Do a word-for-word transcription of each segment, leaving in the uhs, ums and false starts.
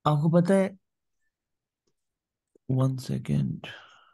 आपको पता है, वन सेकेंड,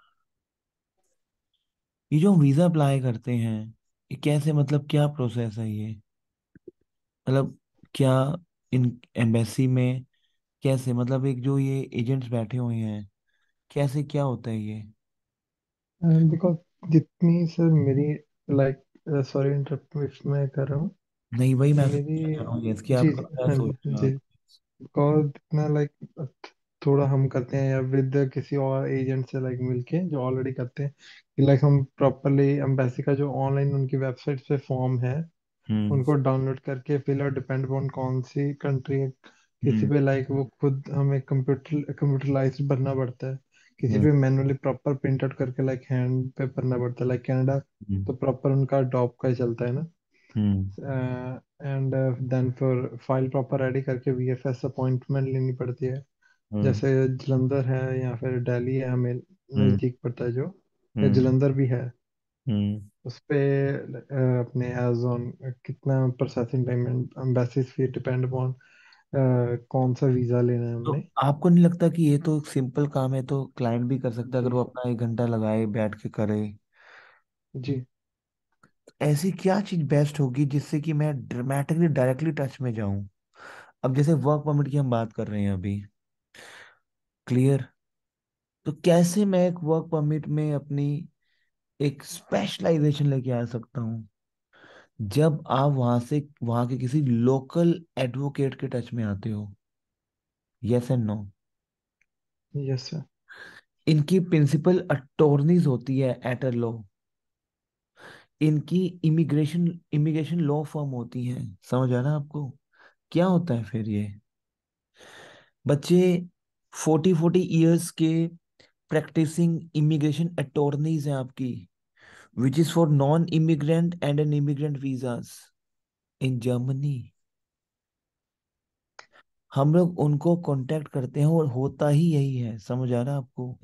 ये जो हम वीजा अप्लाई करते हैं, ये कैसे, मतलब क्या प्रोसेस है ये? मतलब क्या इन एम्बेसी में कैसे, मतलब एक जो ये एजेंट्स बैठे हुए हैं, कैसे क्या होता है ये? बिकॉज जितनी सर मेरी लाइक सॉरी इंटरप्ट इफ मैं कर रहा हूँ। नहीं, वही मैं आपसे मेरी पूछना चाह रहा हूँ, इसकी जी आप जी क्या हाँ सोच जी रहे हो जी। आप? बिकॉज जितना लाइक थोड़ा हम करते हैं या विद किसी और एजेंट से लाइक मिलके जो ऑलरेडी करते हैं कि लाइक हम प्रॉपरली एम्बेसी का जो ऑनलाइन उनकी वेबसाइट पे फॉर्म है हम्म। उनको डाउनलोड करके फिल और डिपेंड ऑन कौन सी कंट्री है किसी हम्म। पे लाइक वो खुद हमें कंप्यूटर कंप्यूटराइज भरना पड़ता है। किसी हम्म। पे मैनुअली प्रॉपर प्रिंट आउट करके लाइक हैंड पे भरना पड़ता है लाइक कनाडा। हम्म। तो प्रॉपर उनका डॉप का ही चलता है ना। हम्म। एंड देन फिर फाइल प्रॉपर रेडी करके वीएफएस अपॉइंटमेंट लेनी पड़ती है। हम्म। जैसे जलंधर है या फिर दिल्ली है हमें हम्म। नज़दीक पड़ता है जो या हम्म। जलंधर भी है। हम्म। उस पे अ, अपने एज ऑन कितना processing time embassy fee depend upon कौन सा वीज़ा लेना है तो हमने। आपको नहीं लगता कि ये तो सिंपल काम है, तो क्लाइंट भी कर सकता है अगर जी वो अपना एक घंटा लगाए बैठ के करे? जी। ऐसी क्या चीज बेस्ट होगी जिससे कि मैं ड्रामेटिकली डायरेक्टली टच में जाऊं? अब जैसे वर्क परमिट की हम बात कर रहे हैं अभी, क्लियर? तो कैसे मैं एक वर्क परमिट में अपनी एक स्पेशलाइजेशन लेके आ सकता हूँ जब आप वहां से वहां के किसी लोकल एडवोकेट के टच में आते हो? Yes and no? Yes sir. इनकी प्रिंसिपल अटॉर्नीज होती है एट अ लॉ, इनकी इमिग्रेशन इमिग्रेशन लॉ फर्म होती हैं। समझ आ रहा है आपको? क्या होता है फिर ये? बच्चे फोर्टी फोर्टी इयर्स के प्रैक्टिसिंग इमिग्रेशन अटॉर्नीज हैं आपकी, which is for non immigrant and an immigrant visas in Germany. हम लोग उनको कांटेक्ट करते हैं और होता ही यही है। समझ आ रहा है आपको?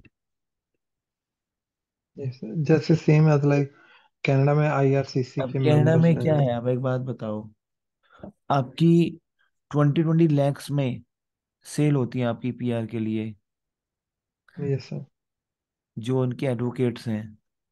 यस सर जैसे सेम एज लाइक कनाडा में आईआरसीसी अब के कनाडा मेंबर्स में हैं क्या जो। है, अब एक बात बताओ, आपकी ट्वेंटी ट्वेंटी लैक्स में सेल होती है आपकी पीआर के लिए, यस सर। जो उनके एडवोकेट्स हैं।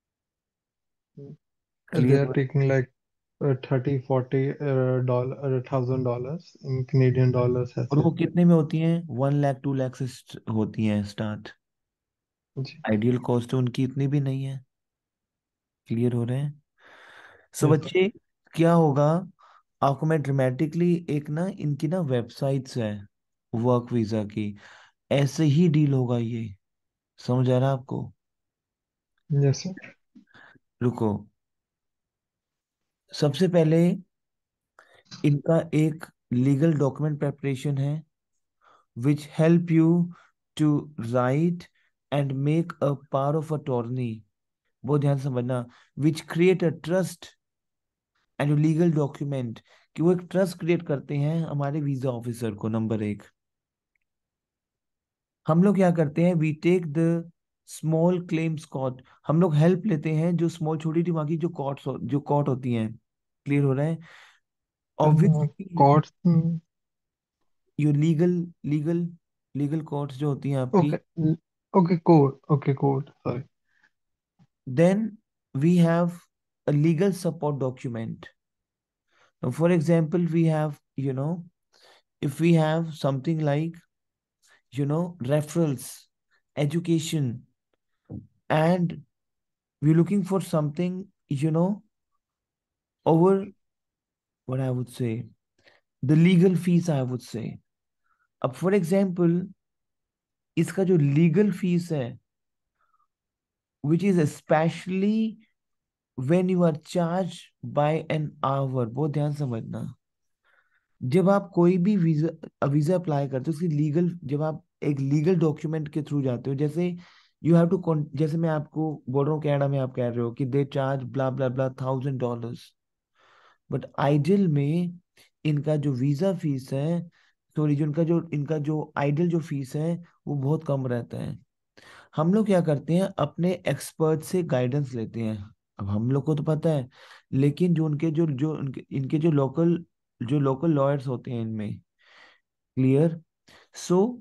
They clear? Are taking like thirty forty dollar thousand dollars in Canadian dollars और ऐसे। वो कितने में होती हैं? वन लाख टू लाख से स्ट- होती हैं स्टार्ट। जी। आइडियल कॉस्ट तो उनकी इतनी भी नहीं है। क्लियर हो रहे हैं? So yes sir. बच्चे, क्या होगा, आपको मैं ड्रामेटिकली एक ना इनकी ना वेबसाइट्स है वर्क वीजा की, ऐसे ही डील होगा ये। समझ आ रहा है आपको? Yes sir. रुको, सबसे पहले इनका एक लीगल डॉक्यूमेंट प्रेपरेशन है, which help you to write and make a power of attorney. बहुत ध्यान से समझना। Which create a trust and legal document, कि वो एक ट्रस्ट क्रिएट करते हैं हमारे वीजा ऑफिसर को। नंबर एक, हम लोग क्या करते हैं, we take the small claims court. हम लोग हेल्प लेते हैं जो स्मॉल छोटी छोटी वहां की जो कोर्ट्स जो कोर्ट होती हैं। क्लियर हो रहा है? Obviously courts. यो लीगल लीगल लीगल कोर्ट्स जो होती हैं आपकी। Okay okay code okay code sorry. Then we have a legal support document. Now, for example, we have, you know, if we have something like, you know, referrals, education, and we're looking for something, you know, over what I would say, the legal fees, I would say. अब for example, इसका जो legal fees है, which is specially when you are charge by an hour, बहुत ध्यान से समझना। जब आप कोई भी वीजा वीजा अप्लाई करते हो, उसकी लीगल, जब आप एक लीगल डॉक्यूमेंट के थ्रू जाते हो, जैसे यू हैव टू, जैसे मैं आपको बोल रहा हूँ कनाडा में आप कह रहे हो कि they charge blah blah blah thousand dollars, but ideal में इनका जो वीजा फीस है, सॉरी, जो इनका जो इनका जो आइडियल जो फीस है, वो बहुत कम रहता है। हम लोग क्या करते हैं, अपने एक्सपर्ट से गाइडेंस लेते हैं। अब हम लोग को तो पता है, लेकिन जो उनके जो जो उनके इनके जो लोकल जो लोकल लॉयर्स होते हैं इनमें, क्लियर? सो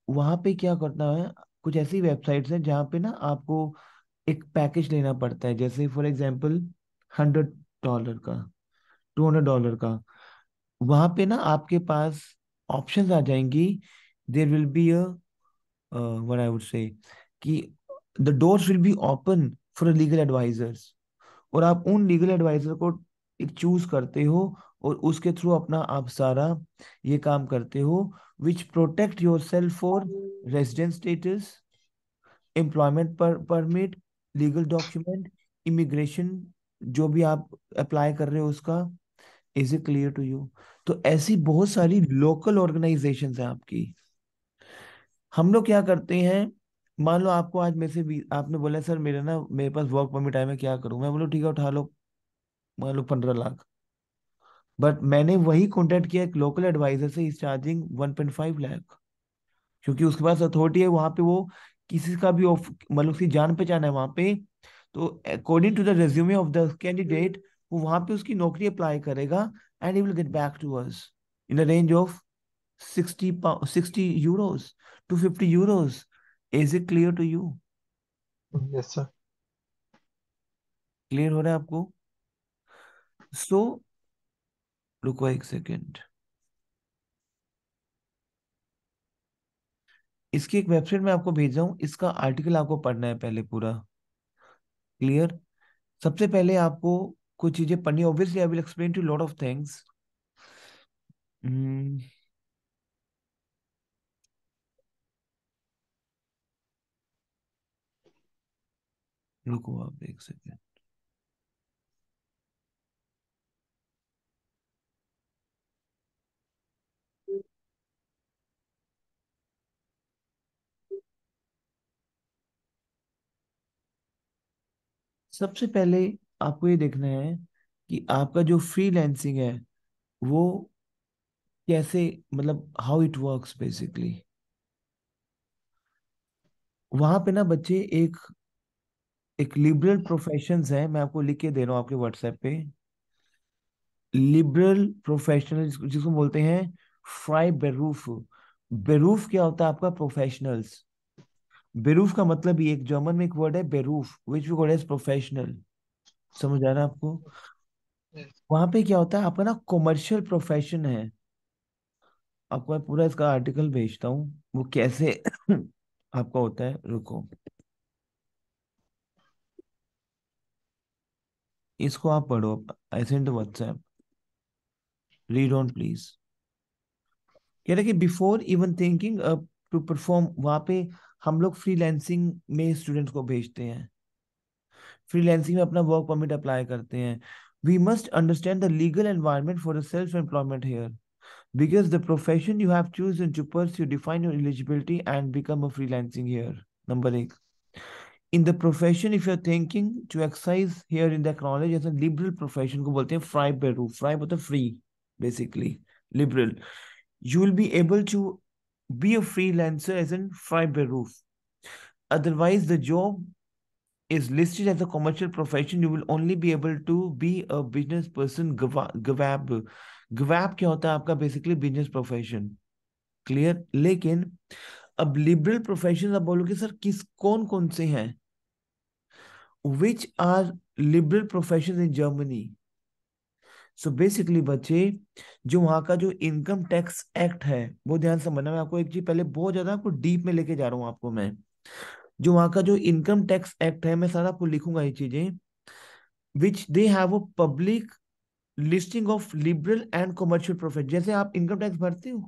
वहां पे क्या करना है, कुछ ऐसी वेबसाइट्स हैं जहाँ पे ना आपको एक पैकेज लेना पड़ता है, जैसे फॉर एग्जांपल हंड्रेड डॉलर का, टू हंड्रेड डॉलर का। वहां पे ना आपके पास ऑप्शंस आ जाएंगी। There will be a what I would say कि the doors will be open for legal advisers, और आप उन लीगल एडवाइजर को एक चूज करते हो, और उसके थ्रू अपना आप सारा ये काम करते हो, which protect yourself for resident status, employment पर परमिट, लीगल डॉक्यूमेंट, इमिग्रेशन, जो भी आप अप्लाई कर रहे हो उसका। Is it clear to you? तो ऐसी बहुत सारी लोकल ऑर्गेनाइजेशंस हैं आपकी। हम लोग क्या करते हैं, मान लो आपको आज में से भी आपने बोला सर मेरा ना मेरे पास वर्क परमिट है, मैं क्या करूं? मैं बोलो ठीक है उठा लो, मान लो पंद्रह लाख। बट मैंने वही कॉन्टेक्ट किया एक लोकल एडवाइजर से, is charging one point five lakh, क्योंकि उसके पास अथॉरिटी है वहां पे, वो किसी का भी ऑफ मतलब उसकी जान पहचान है वहां पे। तो according to the resume of the candidate, वो वहां पे उसकी नौकरी अप्लाई करेगा, and he will get back to us in the range of sixty sixty euros, to fifty euros. Is it clear to you? Yes sir. Clear हो रहा है आपको? सो रुको एक सेकेंड, इसकी एक वेबसाइट मैं आपको भेज रहा हूँ, इसका आर्टिकल आपको पढ़ना है पहले पूरा। क्लियर? सबसे पहले आपको कुछ चीजें पढ़नी, obviously I will explain to lot of things. रुको आप एक सेकेंड। सबसे पहले आपको ये देखना है कि आपका जो फ्रीलैंसिंग है वो कैसे, मतलब हाउ इट वर्क्स बेसिकली। वहां पे ना बच्चे एक एक लिबरल प्रोफेशंस है, मैं आपको लिख के दे रहा हूँ आपके व्हाट्सएप पे। लिबरल प्रोफेशनल जिसको जिसको बोलते हैं फ्राई बेरूफ। बेरूफ क्या होता है आपका? प्रोफेशनल्स। बेरूफ का मतलब ये एक जर्मन में एक वर्ड है बेरूफ, which we call as professional. समझ आ रहा है आपको? Yes. वहां पे क्या होता है आपका ना कॉमर्शियल प्रोफेशन है। आपको मैं पूरा इसका आर्टिकल भेजता हूँ वो कैसे आपका होता है। रुको, इसको आप पढ़ो। I send WhatsApp, read on please. कह रहे कि before even thinking to perform, वहां पे हम लोग फ्रीलैंसिंग में स्टूडेंट्स को भेजते हैं, फ्रीलैंसिंग में अपना वर्क परमिट अप्लाई करते हैं। We must understand the legal environment for the self employment here, because the profession you have chosen to pursue define your eligibility and become a freelancing here. Number eight. In the profession, if you're thinking to exercise here in the knowledge as a liberal profession को बोलते हैं फ्राई बेरू, फ्राई मतलब free, basically liberal, you will be able to be a freelancer as in fry beruf. Otherwise the job is listed as a commercial profession, you will only be able to be a business person, gvab। gvab क्या होता है आपका? Basically business profession. Clear? लेकिन अब liberal profession आप बोलोगे sir किस कौन कौन से हैं? Which are liberal profession in Germany? So basically बच्चे, जो वहां का जो इनकम टैक्स एक्ट है वो ध्यान से समझना। मैं आपको एक चीज पहले बहुत ज्यादा आपको डीप में लेके जा रहा हूँ आपको मैं। जो वहां का जो इनकम टैक्स एक्ट है, मैं सारा आपको लिखूंगा ये चीजें, which they have a public listing of liberal and commercial profession. जैसे आप इनकम टैक्स भरते हो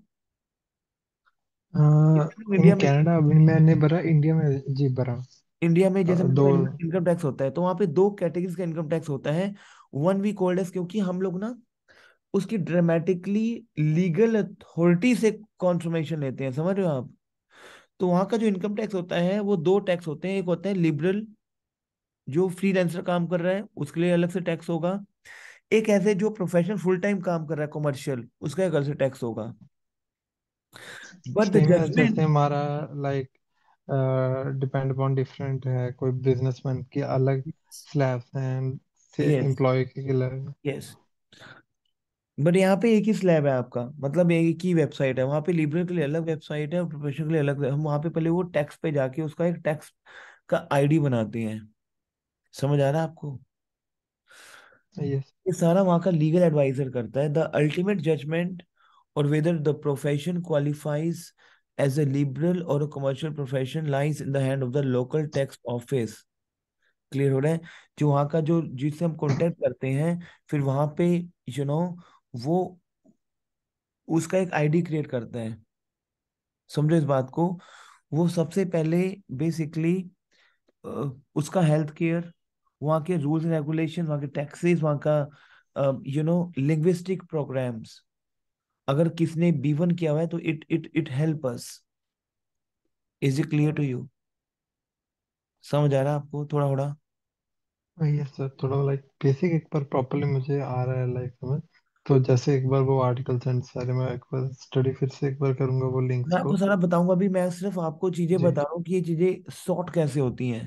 इन इंडिया में, कनाडा अभी मैंने भरा, इंडिया में जी भरा। इंडिया में जैसे अ, दो। इनकम टैक्स होता है, तो वहां पे दो कैटेगरीज का इनकम टैक्स होता है। वन वी कोल्ड एज, क्योंकि हम लोग ना उसकी ड्रामेटिकली लीगल अथॉरिटी से कॉन्फर्मेशन लेते हैं, समझ रहे हो आप? तो वहां का जो इनकम टैक्स होता है वो दो टैक्स होते हैं। एक होता है लिबरल, जो फ्रीलांसर काम कर रहा है उसके लिए अलग से टैक्स होगा। एक ऐसे जो प्रोफेशनल फुल टाइम काम कर रहा है कमर्शियल, उसका एक अलग से टैक्स होगा। बट द सेम है जैसे जजमेंट, हमारा लाइक डिपेंड अपॉन डिफरेंट है, कोई बिजनेसमैन की अलग स्लैब्स हैं, यस एम्प्लॉय के अलग। यस, बट यहाँ पे एक ही स्लैब है आपका, मतलब एक ही वेबसाइट है। वहाँ पे लिबरल के लिए अलग वेबसाइट है और प्रोफेशनल के लिए अलग। हम वहाँ पे पहले वो टैक्स पे जाके उसका एक टैक्स का आईडी बनाते हैं। समझ आ रहा है आपको? यस। ये सारा वहाँ का लीगल एडवाइजर करता है। द अल्टीमेट जजमेंट और whether the profession qualifies as a liberal और commercial profession lies in the hand of the local tax office. Clear हो रहा है? जो वहाँ का, जो जिससे हम कांटेक्ट करते हैं, फिर वहाँ पे यू नो वो उसका एक आईडी क्रिएट करता है। समझो इस बात को। वो सबसे पहले बेसिकली उसका हेल्थ केयर, वहाँ के रूल्स एंड रेगुलेशन, वहाँ के टैक्सेस, वहाँ का यू नो लिंग्विस्टिक प्रोग्राम्स, अगर किसने बी वन किया हुआ है तो it it it help us. Is it clear to you? समझ आ रहा है आपको थोड़ा थोड़ा? यस सर, थोड़ा लाइक बेसिक एक बार प्रॉपरली मुझे आ रहा है लाइक समझ। तो जैसे एक बार वो आर्टिकल्स एंड सारे मैं एक बार स्टडी फिर से एक बार करूंगा वो लिंक्स मैं आपको को। सारा बताऊंगा। अभी मैं सिर्फ आपको चीजें जी। बता रहा हूँ कि ये चीजें सॉर्ट कैसे होती हैं।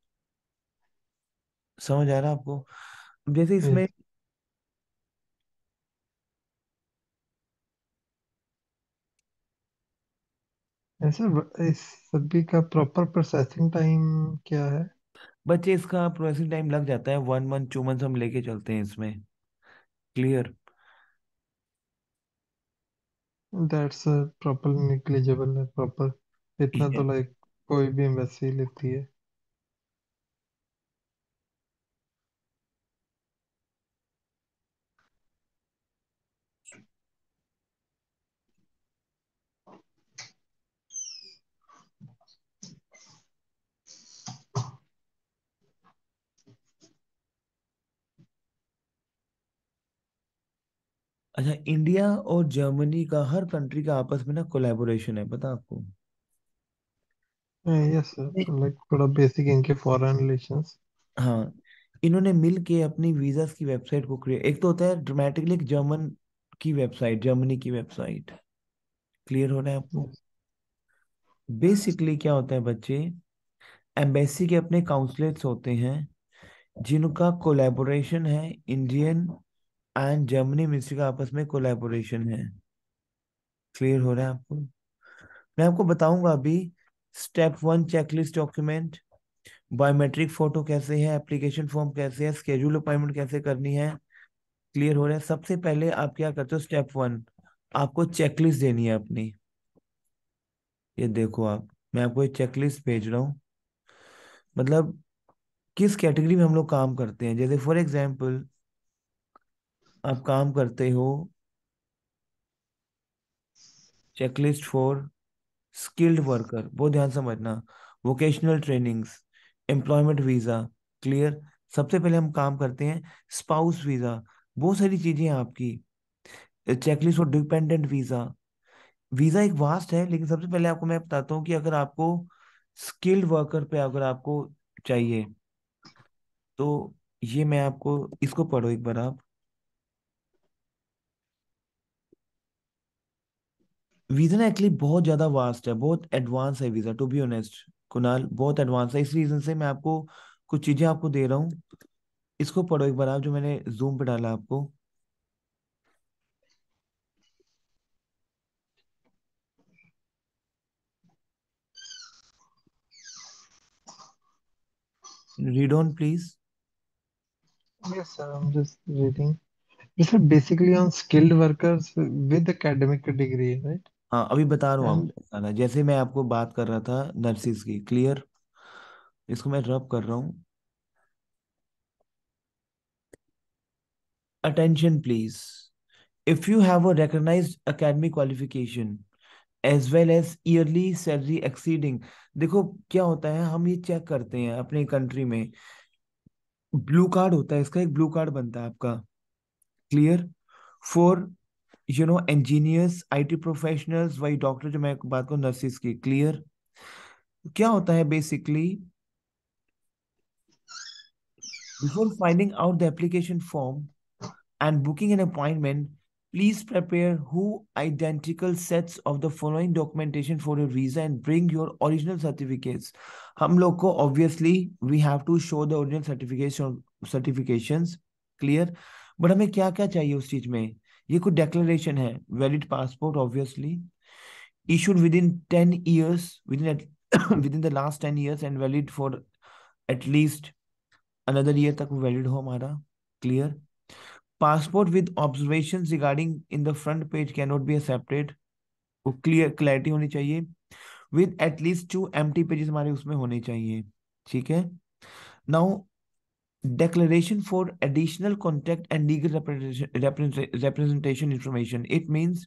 समझ आ रहा है आपको? जैसे इसमें, यस। ऐसे ब- इस सभी का प्रॉपर प्रोसेसिंग टाइम क्या है? बच्चे इसका प्रोसेसिंग टाइम लग जाता है, वन मंथ टू मंथ हम लेके चलते हैं इसमें। क्लियर? दैट्स प्रॉपर निग्लिजिबल है प्रॉपर, इतना तो लाइक कोई भी एम्बेसी लेती है। अच्छा, इंडिया और जर्मनी का, हर कंट्री का आपस में ना कोलैबोरेशन है, पता आपको? यस सर, तो लाइक थोड़ा बेसिक इनके फॉरेन रिलेशंस। हाँ, इन्होंने मिल के अपनी वीजास की वेबसाइट को क्रिएट, एक तो होता है ड्रामेटिकली एक जर्मन की वेबसाइट, जर्मनी की वेबसाइट। क्लियर हो रहा है आपको? बेसिकली क्या होता है बच्चे, एम्बेसी के अपने काउंसलेट्स होते हैं जिनका कोलैबोरेशन है, इंडियन एंड जर्मनी मिनिस्ट्री का आपस में कोलैबोरेशन है। क्लियर हो रहा है आपको? मैं आपको बताऊंगा अभी। Step one checklist document, biometric photo कैसे है, एप्लीकेशन फॉर्म कैसे है, स्केड्यूल अपॉइंटमेंट कैसे करनी है। क्लियर हो रहा है? सबसे पहले आप क्या करते हो, स्टेप वन, आपको चेकलिस्ट देनी है अपनी। ये देखो आप, मैं आपको एक चेकलिस्ट भेज रहा हूँ। मतलब किस कैटेगरी में हम लोग काम करते हैं। जैसे फॉर एग्जांपल, आप काम करते हो चेकलिस्ट फॉर स्किल्ड वर्कर, बहुत ध्यान समझना, vocational trainings, employment visa. Clear? सबसे पहले हम काम करते हैं स्पाउस वीजा, बहुत सारी चीजें हैं आपकी। Checklist for dependent visa. Visa एक वास्ट है, लेकिन सबसे पहले आपको मैं बताता हूँ कि अगर आपको स्किल्ड वर्कर पे अगर आपको चाहिए, तो ये मैं आपको, इसको पढ़ो एक बार आप। वीजा ना एक्चुअली बहुत ज्यादा वास्ट है, बहुत एडवांस है visa, to be honest Kunal, बहुत एडवांस है। इस रीजन से मैं आपको कुछ चीजें आपको दे रहा हूँ। इसको पढ़ो एक बार आप, जो मैंने जूम पे डाला आपको। Read on please. Yes sir, I am just reading. This is basically on skilled workers with academic degree, right? हाँ, अभी बता रहा हूँ एंड आपको सारा, जैसे मैं आपको बात कर रहा था नर्सिस की। क्लियर? इसको मैं रब कर रहा हूँ। Attention please. If you have a recognized academic qualification as well as yearly salary exceeding, देखो क्या होता है, हम ये चेक करते हैं अपने कंट्री में, ब्लू कार्ड होता है इसका, एक ब्लू कार्ड बनता है आपका। Clear? For you know engineers, IT professionals, वही डॉक्टर, जो मैं बात करूँ नर्सिस की। क्लियर? क्या होता है basically, before filing out the application form and booking an appointment, please prepare who identical sets of the following documentation for your visa and bring your original certificates. हम लोग को obviously we have to show the original certification certifications. Clear? But हमें क्या क्या चाहिए उस चीज में? ये कोई डेक्लेरेशन है, valid passport obviously, issued within ten years, within at, within the last ten years and valid for at least another year तक वो valid हो हमारा। Clear. Passport with observations regarding in the front page can not be accepted, वो clear clarity होनी चाहिए। With at least two empty pages हमारे उसमें होने चाहिए। ठीक है। Now declaration for additional contact and legal representation representation information, it means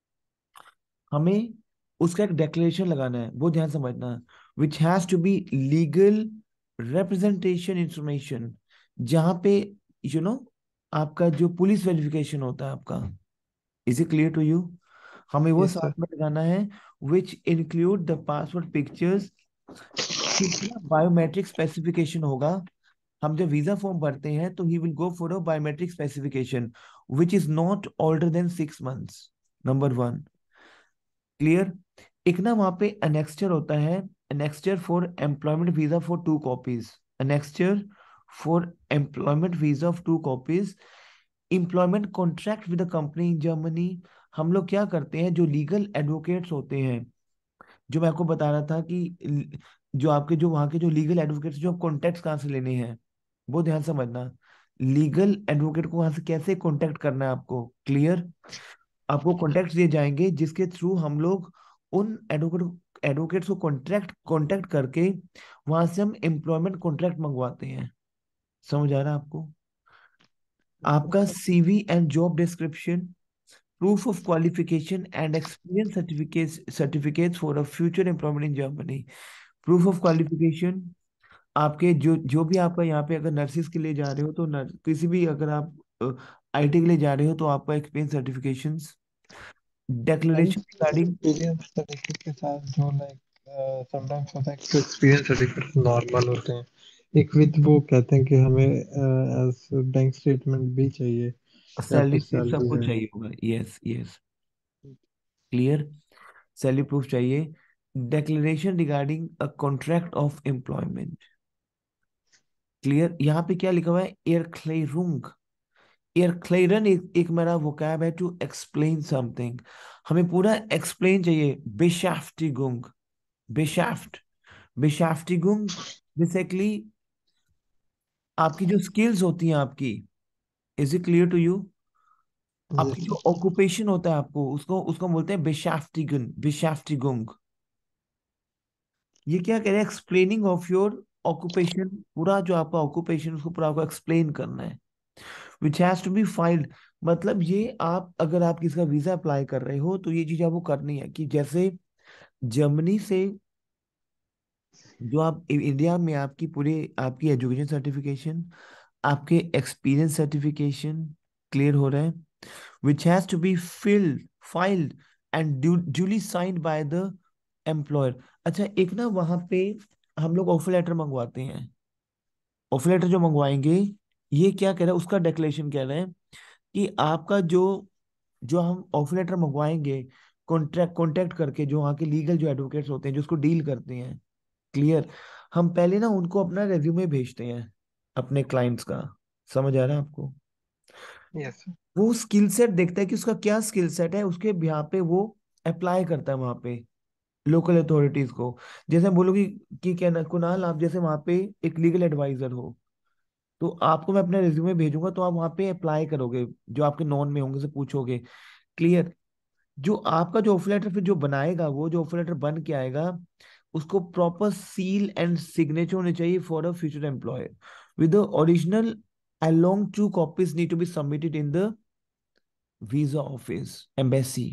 हमें उसका एक डेक्लेरेशन लगाना है, वो ध्यान समझना, which has to be legal representation information, जहां पे यू you नो know, आपका जो पुलिस वेरिफिकेशन होता है आपका। Is it clear to you? हमें वो यस सर। साथ में लगाना है, which include the passport pictures. कितना बायोमेट्रिक स्पेसिफिकेशन होगा, हम जब वीजा फॉर्म भरते हैं तो he will go for a biometric specification which is not older than six months. Number one. Clear. एक ना वहां पे अनेक्स्चर होता है, annexure for employment visa for two copies, annexure for employment visa of two copies, employment contract with the company in Germany. हम लोग क्या करते हैं, जो लीगल एडवोकेट्स होते हैं, जो मैं आपको बता रहा था कि ल- जो आपके जो वहाँ के जो लीगल एडवोकेट्स, जो कॉन्टेक्ट कहाँ से लेने हैं, वो ध्यान समझना। लीगल एडवोकेट को वहां से कैसे कांटेक्ट करना है आपको। क्लियर। आपको कॉन्टेक्ट दिए जाएंगे जिसके थ्रू हम लोग उन एडवोकेट एडवोकेट्स को कॉन्ट्रैक्ट कांटेक्ट करके वहां से हम एम्प्लॉयमेंट कॉन्ट्रैक्ट मंगवाते हैं। समझ आ रहा है आपको? आपका CV and job description, proof of qualification and experience certificate certificates for a future employment in Germany. Proof of qualification, आपके जो जो भी आपका यहाँ पे अगर नर्सिस के लिए जा रहे हो तो नर, किसी भी अगर आप आईटी के लिए जा रहे हो तो आपका experience certifications, and declaration regarding. Experience certificate के साथ जो लाइक समटाइम्स होता है कि एक्सपीरियंस सर्टिफिकेट नॉर्मल होते हैं, एक विद वो कहते हैं कि हमें एज बैंक स्टेटमेंट भी चाहिए कि आपकी सैलरी स्लिप सब सैलरी कुछ है। चाहिए होगा। Yes yes. Clear. Salary proof चाहिए। Declaration regarding a contract of employment. Clear. यहाँ पे क्या लिखा हुआ है, एयर Erklären एक, एक मेरा वोकैब है, टू एक्सप्लेन समथिंग। हमें पूरा एक्सप्लेन चाहिए। Beschäftigung, Beschäft, Beschäftigung बेसिकली आपकी जो स्किल्स होती हैं आपकी। Is it clear to you? आपकी यस जो ऑक्यूपेशन होता है आपको उसको उसको बोलते हैं Beschäftigen, Beschäftigung। ये क्या कह रहे हैं, एक्सप्लेनिंग ऑफ योर ऑक्यूपेशन। पूरा जो आपका ऑक्यूपेशन उसको पूरा आपको एक्सप्लेन करना है, which has to be filed. मतलब ये आप अगर आप किसी का वीजा अप्लाई कर रहे हो तो ये चीज आपको करनी है कि जैसे जर्मनी से जो आप इ- इंडिया में आपकी पूरी आपकी एजुकेशन सर्टिफिकेशन, आपके एक्सपीरियंस सर्टिफिकेशन क्लियर हो रहा है, which has to be filled filed and duly signed by the employer. अच्छा, एक ना वहां पे हम लोग ऑफर लेटर मंगवाते हैं। ऑफर लेटर जो मंगवाएंगे, ये क्या कह रहा है, उसका डेक्लेरेशन कह रहे हैं कि आपका जो जो हम ऑफर लेटर मंगवाएंगे कॉन्ट्रैक्ट कॉन्टेक्ट करके, जो वहाँ के लीगल जो एडवोकेट्स होते हैं जो उसको डील करते हैं। क्लियर। हम पहले ना उनको अपना रेज्यूमे भेजते हैं अपने क्लाइंट्स का। समझ आ रहा है आपको? यस वो स्किल सेट देखता है कि उसका क्या स्किल सेट है, उसके यहाँ पे वो अप्लाई करता है वहां पे लोकल अथॉरिटीज को। जैसे हम बोलोगे कि क्या ना कुणाल, आप जैसे वहां पे एक लीगल एडवाइजर हो, तो आपको मैं अपना रिज्यूमे भेजूंगा तो आप वहां पे अप्लाई करोगे, जो आपके नॉन में होंगे से पूछोगे। क्लियर। जो आपका जो ऑफर लेटर फिर जो बनाएगा, वो जो ऑफर लेटर बन के आएगा, उसको प्रॉपर सील एंड सिग्नेचर होने चाहिए for a future employer, with the original along two copies need to be submitted in the visa office embassy.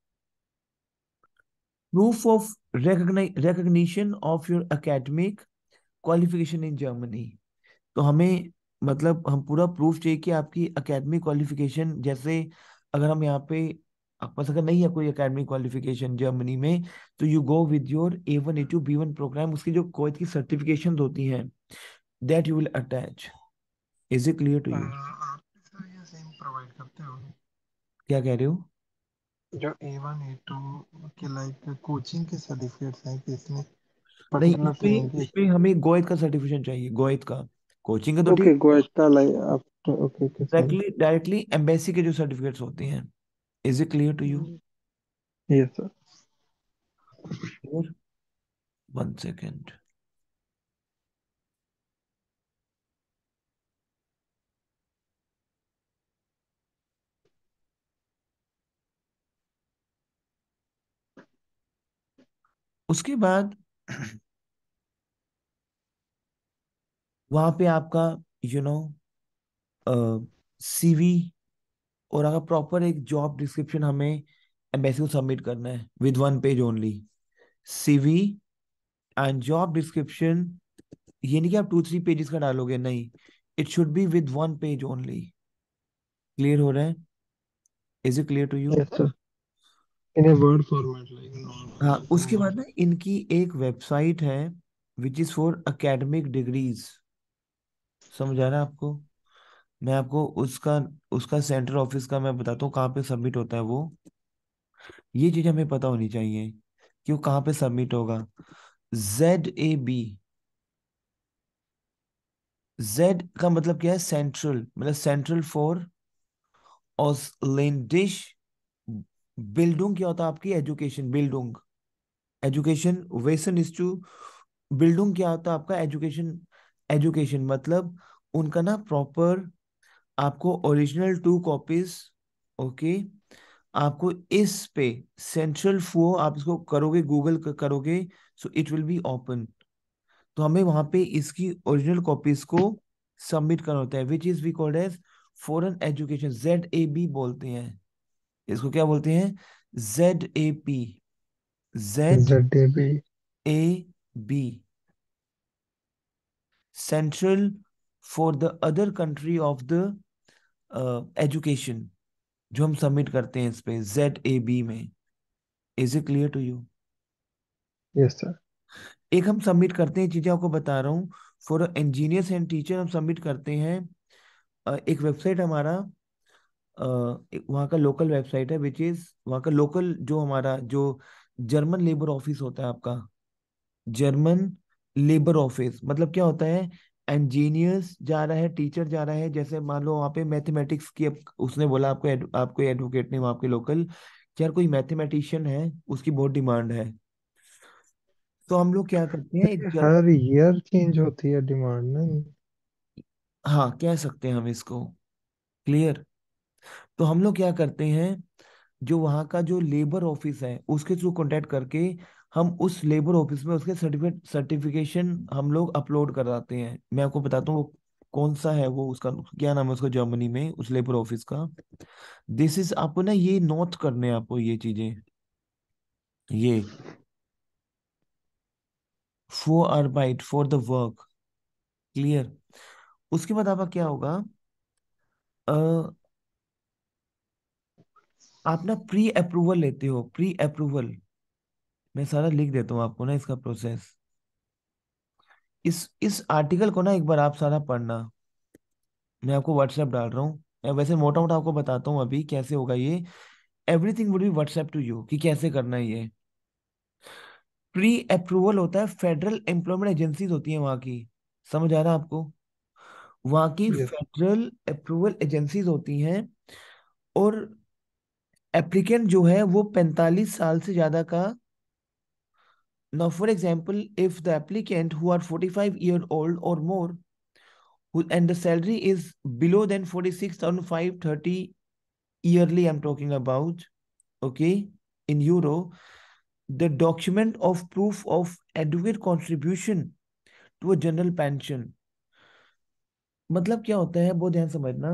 Proof of recogni- recognition of your academic qualification in Germany। तो हमें मतलब हम पूरा proof चाहिए कि आपकी एकेडमिक क्वालिफिकेशन, जैसे अगर हम यहाँ पे आपके पास अगर नहीं है कोई एकेडमिक क्वालिफिकेशन जर्मनी में, तो you go with your A one A two B one program, उसकी जो कोई की सर्टिफिकेशन होती हैं, that you will attach. Is it clear to you? आप सर ये सेम प्रोवाइड करते हो क्या कह रहे हो? जो ए वन ए टू के लाइक कोचिंग के सर्टिफिकेट्स हैं कि इसमें नहीं, पर्टिकुलर इसमें ट्रेनिंग इसमें हमें गोएत का सर्टिफिकेशन चाहिए, गोएत का। कोचिंग का तो ठीक। ओके गोएटा लाइक आप okay okay sorry directly directly embassy के जो सर्टिफिकेट्स होते हैं। Is it clear to you? Yes sir. Clear. One second. उसके बाद वहां पे आपका यू नो सीवी, और अगर प्रॉपर एक जॉब डिस्क्रिप्शन हमें एम्बेसी को सबमिट करना है with one page only. CV and job description, ये नहीं कि आप टू थ्री पेजेस का डालोगे, नहीं, it should be with one page only. Clear हो रहा है? Is it clear to you? Yes sir. In a word format like हाँ, उसके नॉर्मल। बाद ना इनकी एक वेबसाइट है which is for academic degrees. समझ आ रहा है आपको? मैं आपको उसका उसका सेंटर ऑफिस का मैं बताता हूँ कहाँ पे सबमिट होता है वो। ये चीज हमें पता होनी चाहिए कि वो कहाँ पे सबमिट होगा। Z A B. जेड का मतलब क्या है? सेंट्रल, मतलब सेंट्रल फॉर ऑसलैंडिश बिल्डुंग। क्या होता है आपकी? एजुकेशन बिल्डुंग। एजुकेशन वेसन इज टू बिल्डुंग। क्या होता है आपका? एजुकेशन। एजुकेशन मतलब उनका ना प्रॉपर आपको ओरिजिनल टू कॉपीज। ओके। आपको इस पे सेंट्रल फो आप इसको करोगे, गूगल करोगे, so it will be open. तो हमें वहां पे इसकी ओरिजिनल कॉपीज को सबमिट करना होता है, which is we called as foreign education. Z A B बोलते हैं इसको। क्या बोलते हैं? Z A P. Z Z A B. A B, central for the other country of the education, जो हम सबमिट करते हैं इस पे जेड ए बी में। Is it clear to you? Yes sir. एक हम सबमिट करते हैं, चीजें आपको बता रहा हूँ। फॉर इंजीनियर्स एंड टीचर हम सबमिट करते हैं अ, एक वेबसाइट हमारा, अ, एक वहाँ का लोकल वेबसाइट है, विच इज वहाँ का लोकल, जो हमारा जो जर्मन लेबर ऑफिस होता है आपका। जर्मन लेबर ऑफिस मतलब क्या होता है? इंजीनियर्स जा रहा है, टीचर जा रहा है, जैसे मान लो वहाँ पे मैथमेटिक्स की अब उसने बोला आपको एड, आपको एडवोकेट ने वहाँ पे लोकल, यार कोई मैथमेटिशियन है, उसकी बहुत डिमांड है। तो हम लोग क्या करते हैं, एक जर... हर ईयर चेंज होती है डिमांड नहीं? हाँ, कह सकते हैं हम इसको। क्लियर। तो हम लोग क्या करते हैं, जो वहाँ का जो लेबर ऑफिस है उसके थ्रू कांटेक्ट करके हम उस लेबर ऑफिस में उसके सर्टिफिकेट सर्टिफिकेशन हम लोग अपलोड कराते हैं। मैं आपको बताता हूँ वो कौन सा है, वो उसका क्या नाम है उसका, जर्मनी में उस लेबर ऑफिस का। दिस इज, आपको ना ये नोट करने हैं आपको ये चीजें, ये फॉर आर्बाइट फॉर द वर्क। क्लियर। उसके बाद आपका क्या होगा, अ, आप ना प्री अप्रूवल लेते हो, प्री अप्रूवल। मैं सारा लिख देता हूँ आपको ना इसका प्रोसेस। इस इस आर्टिकल को ना एक बार आप सारा पढ़ना। मैं आपको व्हाट्सएप डाल रहा हूँ। मैं वैसे मोटा मोटा आपको बताता हूँ अभी कैसे होगा ये। Everything would be WhatsApp to you कि कैसे करना है ये। प्री अप्रूवल होता है, फेडरल एम्प्लॉयमेंट एजेंसीज होती है वहाँ की। समझ आ रहा है आपको? वहाँ की यस। फेडरल अप्रूवल एजेंसीज होती हैं, और एप्लीकेंट जो है वो पैंतालीस साल से ज्यादा का। Now for example, if the applicant who are forty five year old और more, who and the salary is below than forty-six thousand five hundred thirty yearly, I'm talking about, okay, in euro, the document of proof of adequate contribution to a general pension। मतलब क्या होता है, बहुत ध्यान समझना।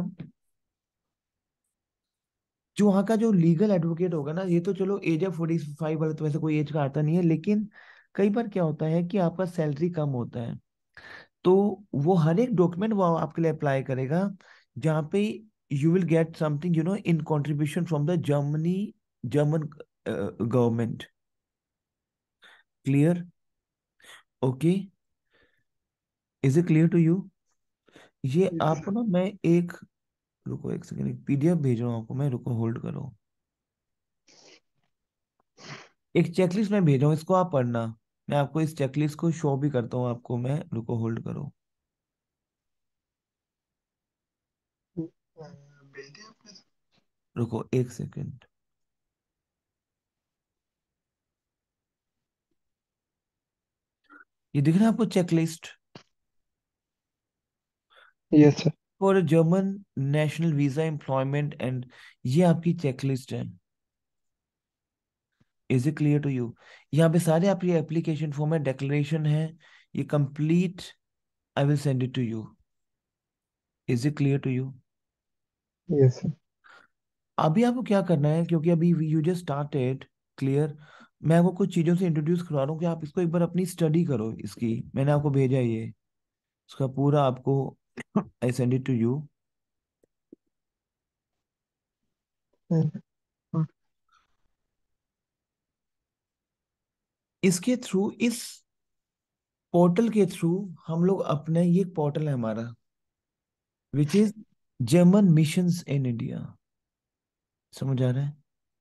जो वहाँ का जो लीगल एडवोकेट होगा ना, ये तो चलो एज है फोर्टी फाइव वाला, तो वैसे कोई एज का आता नहीं है, लेकिन कई बार क्या होता है कि आपका सैलरी कम होता है, तो वो हर एक डॉक्यूमेंट वो आपके लिए अप्लाई करेगा, जहाँ पे you will get something you know in contribution from the Germany, German government. Clear? Okay. Is it clear to you? ये आपको ना मैं एक, रुको एक सेकंड, एक पीडीएफ भेज रहा हूँ आपको मैं, रुको होल्ड करो। एक चेकलिस्ट मैं भेज रहा हूँ, इसको आप पढ़ना। मैं आपको इस चेकलिस्ट को शो भी करता हूँ आपको मैं, रुको होल्ड करो। भेज दिया आपने? रुको एक सेकंड। ये दिख रहा है आपको checklist yes sir. For German national visa employment and, ये आपकी चेकलिस्ट है। Is it clear to you? यहाँ पे सारे आपकी एप्लीकेशन फॉर्म है, डिक्लेरेशन है, ये complete. I will send it to you. Is it clear to you? Yes sir. अभी आपको क्या करना है, क्योंकि अभी यू जस्ट स्टार्टेड। क्लियर। मैं आपको कुछ चीजों से इंट्रोड्यूस करवा रहा हूँ कि आप इसको एक बार अपनी स्टडी करो इसकी। मैंने आपको भेजा है ये, इसका पूरा आपको। I send it to you. इसके थ्रू, इस पोर्टल के थ्रू हम लोग अपने, ये पोर्टल है हमारा which is German missions in India. समझ आ रहा है?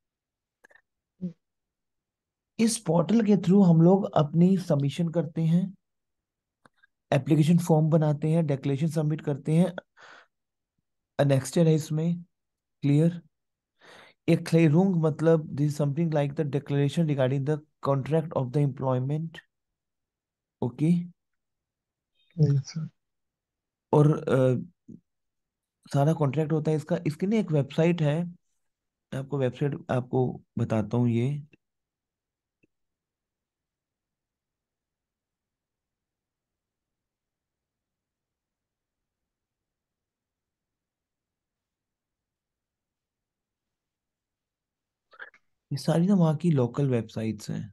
इस पोर्टल के थ्रू हम लोग अपनी सबमिशन करते हैं, एप्लीकेशन फॉर्म बनाते हैं, डिक्लेरेशन सबमिट करते हैं। नेक्स्ट है इसमें। क्लियर। Erklärung मतलब this is something like the declaration regarding the contract of the employment. Okay. Yes sir. और अ, सारा कॉन्ट्रैक्ट होता है इसका। इसके लिए एक वेबसाइट है, आपको वेबसाइट आपको बताता हूँ ये। ये सारी ना वहाँ की लोकल वेबसाइट्स हैं।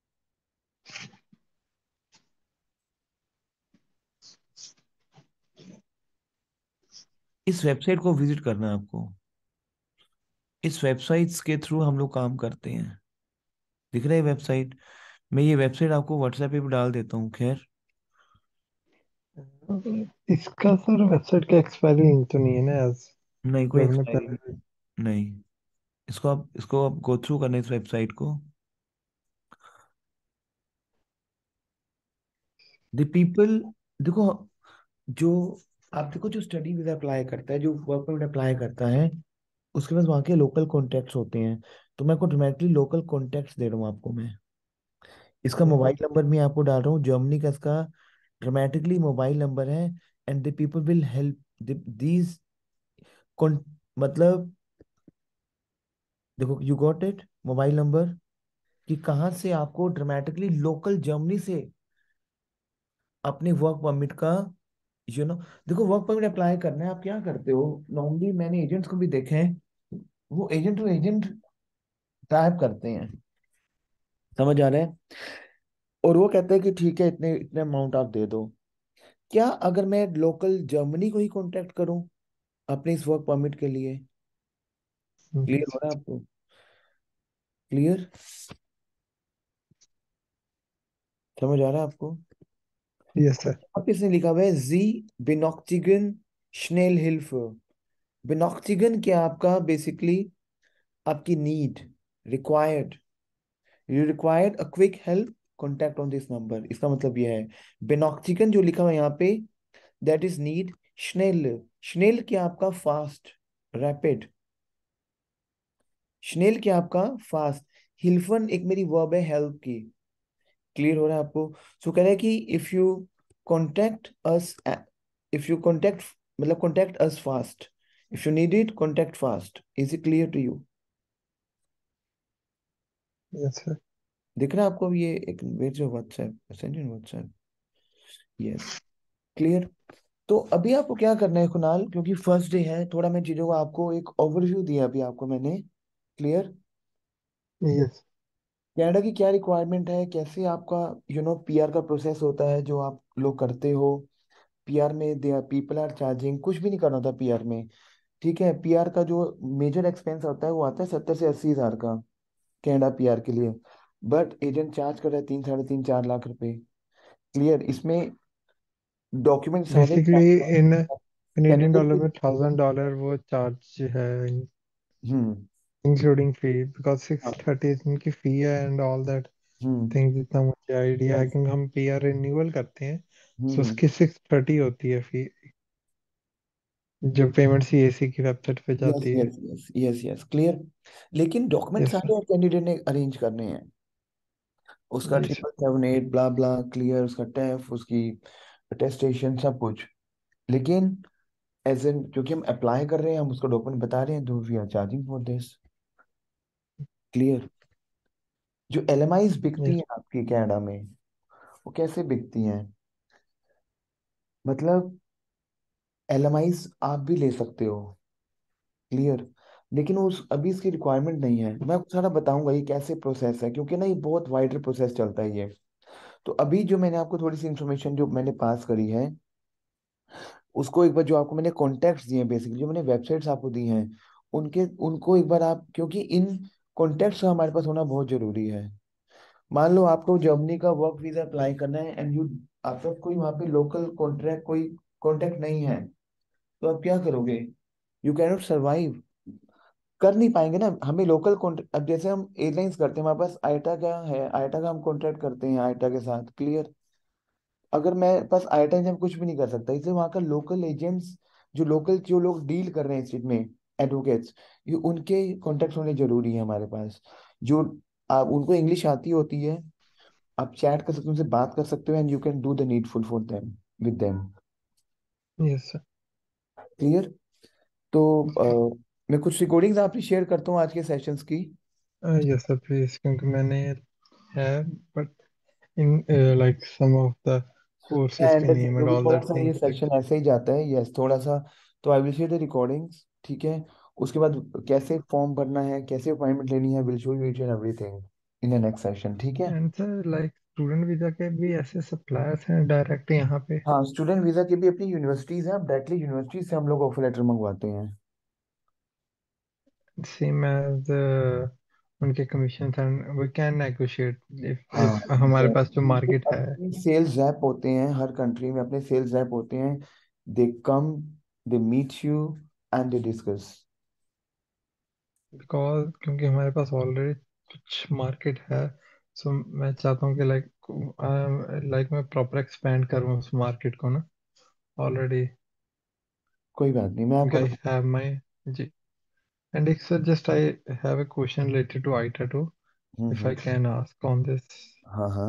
इस वेबसाइट को विजिट करना है आपको। इस वेबसाइट्स के थ्रू हम लोग काम करते हैं। दिख रहा है वेबसाइट? मैं ये वेबसाइट आपको व्हाट्सएप पे भी डाल देता हूँ, खैर। इसका सर वेबसाइट का एक्सपायरी लिंक तो नहीं है ना, एज नहीं, कोई जो हमने एक्सपायरी पहले। नहीं। इसको आप इसको आप गो थ्रू करना है इस वेबसाइट को। द पीपल, देखो, जो आप देखो, जो स्टडी वीजा अप्लाई करता है, जो वर्क परमिट अप्लाई करता है, उसके पास वहाँ के लोकल कॉन्टैक्ट्स होते हैं। तो मैं आपको ड्रामेटिकली लोकल कॉन्टैक्ट्स दे रहा हूँ आपको मैं। इसका मोबाइल नंबर मैं आपको डाल रहा हूँ, जर्मनी का इसका ड्रामेटिकली मोबाइल नंबर है। And the people will help these, मतलब, देखो, you got it, mobile number, कि कहाँ से आपको ड्रामेटिकली लोकल जर्मनी से अपने वर्क परमिट का, यू नो देखो, वर्क परमिट अप्लाई करना है, आप क्या करते हो नॉर्मली, मैंने एजेंट्स को भी देखे हैं, वो एजेंट टू एजेंट टाइप करते हैं। समझ आ रहा है? और वो कहते हैं कि ठीक है, इतने इतने अमाउंट आप दे दो। क्या अगर मैं लोकल जर्मनी को ही कांटेक्ट करूं अपने इस वर्क परमिट के लिए? क्लियर हो रहा है आपको? क्लियर? समझ आ रहा है आपको? Yes sir. आप इसने लिखा हुआ है जी बिनॉक्टिगन स्नेल हिल्फ। बिनॉक्टिगन क्या आपका बेसिकली, आपकी need, required, you required a quick help, contact on this number. इसका मतलब यह है। बिनॉक्टिगन जो लिखा हुआ है यहाँ पे, that is need. Snail, snail क्या आपका फास्ट, रैपिड। स्नेल क्या आपका फास्ट। हिल्फन एक मेरी वर्ब है हेल्प की। क्लियर हो रहा है आपको? सो कह रहा है कि if you contact us, if you contact, मतलब contact us fast, if you need it contact fast. Is it clear to you? Yes sir. दिख रहा है आपको ये? एक भेज WhatsApp, send in WhatsApp. Yes. Clear. तो अभी आपको क्या करना है कुणाल, क्योंकि फर्स्ट डे है, थोड़ा मैं चीजों का आपको एक ओवरव्यू दिया अभी आपको मैंने। क्लियर। यस। कनाडा की क्या रिक्वायरमेंट है, कैसे आपका यू नो पीआर का प्रोसेस होता है जो आप लोग करते हो। पीआर में दे पीपल आर चार्जिंग, कुछ भी नहीं करना होता पीआर में। ठीक है, पीआर का जो मेजर एक्सपेंस होता है वो आता है सत्तर से अस्सी हजार का, कनाडा पीआर के लिए। बट एजेंट चार्ज कर रहा है तीन साढ़े तीन चार लाख रुपए। क्लियर। इसमें डॉक्यूमेंट सारे basically in Canadian Canadian dollar के। में थाउजेंड डॉलर वो चार्ज है, हम्म। इंक्लूडिंग फी, बिकॉज हाँ। सिक्स थर्टी इनकी फी है and all that hmm. Things. जितना मुझे आइडिया है, यस। क्योंकि हम पी आर रिन्यूअल करते हैं, हम्म। सो हम्म। उसकी सिक्स थर्टी होती है फी, जो पेमेंट सी ए सी की वेबसाइट पे यस जाती है। Yes yes yes yes. Clear. लेकिन डॉक्यूमेंट यस सर। सारे कैंडिडेट ने अरेंज करने हैं। उसका जी sir. Triple seven eight blah blah clear, उसका टेफ, उसकी अटेस्टेशन, सब कुछ। लेकिन एज एन, क्योंकि हम अप्लाई कर रहे हैं, हम उसका डॉक्यूमेंट बता रहे हैं, तो we are charging for this. Clear. जो एल एम आईज बिकती यस। हैं आपकी कनाडा में, वो कैसे बिकती हैं? मतलब एल एम आईज आप भी ले सकते हो। क्लियर। लेकिन उस अभी इसकी रिक्वायरमेंट नहीं है। मैं आपको सारा बताऊंगा ये कैसे प्रोसेस है, क्योंकि ना ये बहुत वाइडर प्रोसेस चलता है ये। तो अभी जो मैंने आपको थोड़ी सी इन्फॉर्मेशन जो मैंने पास करी है, उसको एक बार, जो आपको मैंने कॉन्टैक्ट्स दिए हैं, बेसिकली जो मैंने वेबसाइट्स आपको दी हैं, उनके उनको एक बार आप, क्योंकि इन कॉन्टैक्ट्स का हमारे पास होना बहुत जरूरी है। मान लो आपको जर्मनी का वर्क वीजा अप्लाई करना है, एंड यू, आपका कोई वहाँ पे लोकल कॉन्ट्रैक्ट, कोई कॉन्टैक्ट नहीं है, तो आप क्या करोगे? You can not survive. कर नहीं पाएंगे ना। हमें लोकल कॉन्ट्रैक्ट, अब जैसे हम एयरलाइंस करते हैं, हमारे पास आईटा का है, आईटा का हम कॉन्ट्रैक्ट करते हैं आईटा के साथ। क्लियर। अगर मैं पास आईटा है, हम कुछ भी नहीं कर सकता, इसलिए वहाँ का लोकल एजेंट्स, जो लोकल जो लोग डील कर रहे हैं इस चीज में, एडवोकेट्स, ये उनके कॉन्टेक्ट होने जरूरी है हमारे पास। जो आप, उनको इंग्लिश आती होती है, आप चैट कर सकते हो, उनसे बात कर सकते हो, and you can do the needful for them, with them. Yes sir. Clear. तो ओके। अ, मैं कुछ रिकॉर्डिंग्स आपसे शेयर करता हूँ आज के सेशंस की। यस सर प्लीज, क्योंकि मैंने है, but in like some of the courses के एंड नेम एंड क्योंकि ऑल थोड़ा दैट सा ये थिंग्स लाइक। सेक्शन ऐसे ही जाता है, यस, थोड़ा सा। तो I will share the recordings, ठीक है। उसके बाद कैसे फॉर्म भरना है, कैसे अपॉइंटमेंट लेनी है, will show you each and everything in the next session, ठीक है। And sir like student visa के भी ऐसे सप्लायर्स हैं डायरेक्ट यहाँ पे, हाँ, स्टूडेंट वीजा की भी अपनी यूनिवर्सिटीज हैं, आप डायरेक्टली यूनिवर्सिटी से हम लोग ऑफर लेटर मंगवाते हैं। सेम एज उनके commission, and we can negotiate if हाँ, इफ हमारे पास जो उनके मार्केट है। अपने सेल्स रैप होते हैं, हर कंट्री में अपने सेल्स रैप होते हैं। They come, they meet you, and they discuss. Because क्योंकि हमारे पास ऑलरेडी कुछ मार्केट है, सो मैं चाहता हूँ कि लाइक लाइक मैं प्रॉपर एक्सपेंड करूँ उस मार्केट को ना, ऑलरेडी कोई बात नहीं, मैं आपको आई बता। Have my. जी। एंड एक sir just I have a question related to IATA too, hmm if I hmm, can ask on this। हाँ हाँ।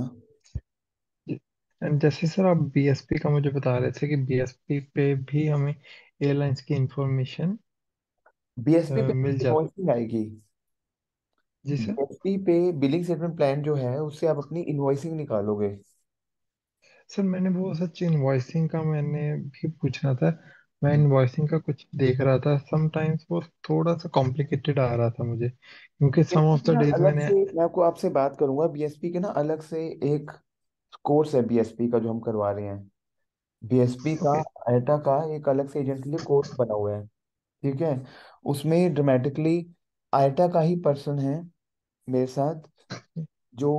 एंड जैसे सर आप बीएसपी का मुझे बता रहे थे कि बीएसपी पे भी हमें एयरलाइंस की इंफॉर्मेशन बी एस पी पे मिल जाती। इनवॉइसिंग आएगी। जी सर। बी एस पी पे बिलिंग स्टेटमेंट प्लान जो है, उससे आप अपनी इनवॉइसिंग निकालोगे। सर मैंने वो सच इनवॉइसिंग का मैंने भी पूछना था। मैं इनवॉइसिंग का कुछ देख रहा था, समटाइम्स वो थोड़ा सा कॉम्प्लिकेटेड आ रहा था मुझे, क्योंकि सम बीएसपी ऑफ के द ना डेज अलग मैंने। से, मैं आपको आपसे बात करूंगा, बी एस पी के ना अलग से एक कोर्स है बी एस पी का जो हम करवा रहे हैं। बी एस पी का, ओके। आईटा का एक अलग से एजेंट के लिए कोर्स बना हुआ है, ठीक है। उसमें ड्रामेटिकली आईटा का ही पर्सन है मेरे साथ, जो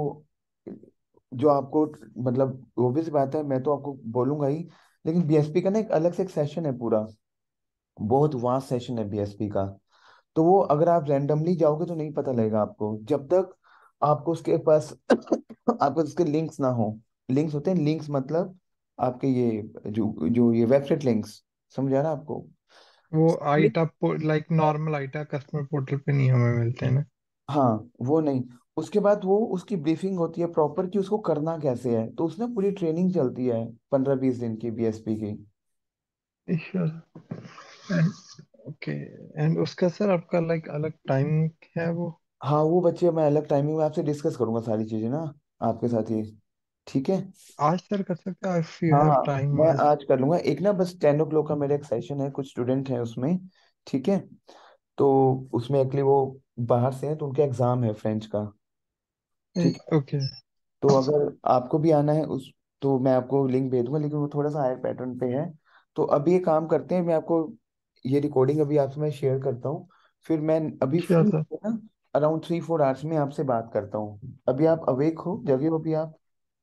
जो आपको, मतलब ऑब्वियस बात है, मैं तो आपको बोलूंगा ही। लेकिन बी एस पी का ना एक अलग से एक सेशन है पूरा, बहुत वास्ट सेशन है बी एस पी का। तो वो अगर आप रैंडमली जाओगे तो नहीं पता लगेगा आपको, जब तक आपको उसके पास आपको उसके लिंक्स ना हो। लिंक्स होते हैं, लिंक्स मतलब आपके ये, जो जो ये वेबसाइट लिंक्स, समझ आ रहा है आपको? वो IATA like normal IATA customer portal पे नहीं हमें मिलते हैं ना। हाँ, वो नहीं। उसके बाद वो उसकी ब्रीफिंग होती है प्रॉपर कि उसको करना कैसे है, तो उसमें पूरी ट्रेनिंग चलती है पंद्रह बीस दिन की बी एस पी की। श्योर। And okay. एंड उसका सर आपका लाइक अलग टाइम है वो? हाँ, वो बच्चे मैं अलग टाइमिंग में आपसे डिस्कस करूंगा सारी चीजें ना, आपके साथ ही, ठीक है। आज सर कर सकते हैं इफ यू हाँ हैव हाँ, टाइम मैं आज? आज कर लूंगा। एक ना बस टेन ओ क्लॉक का मेरा एक सेशन है, कुछ स्टूडेंट हैं उसमें, ठीक है। तो उसमें एक्चुअली वो बाहर से हैं, तो उनका एग्जाम है फ्रेंच का, ठीक है। ओके। तो अगर आपको भी आना है उस, तो मैं आपको लिंक भेज दूंगा, लेकिन वो थोड़ा सा हायर पैटर्न पे है। तो अभी एक काम करते हैं, मैं आपको ये रिकॉर्डिंग अभी आपसे मैं शेयर करता हूँ, फिर मैं अभी श्योर फ्री सर। ना, अराउंड थ्री फोर आवर्स में आपसे बात करता हूँ। अभी आप अवेक हो, जगे हो अभी आप?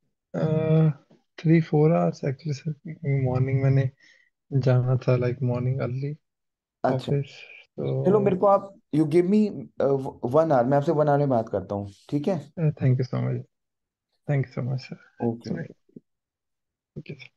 Three four hours actually sir, morning मैंने जाना था, लाइक मॉर्निंग अर्ली अच्छा, ऑफिस, चलो तो। मेरे को आप, you give me one hour, मैं आपसे वन आवर में बात करता हूँ, ठीक है। Thank you so much. Thank you so much okay sir. Okay. Okay.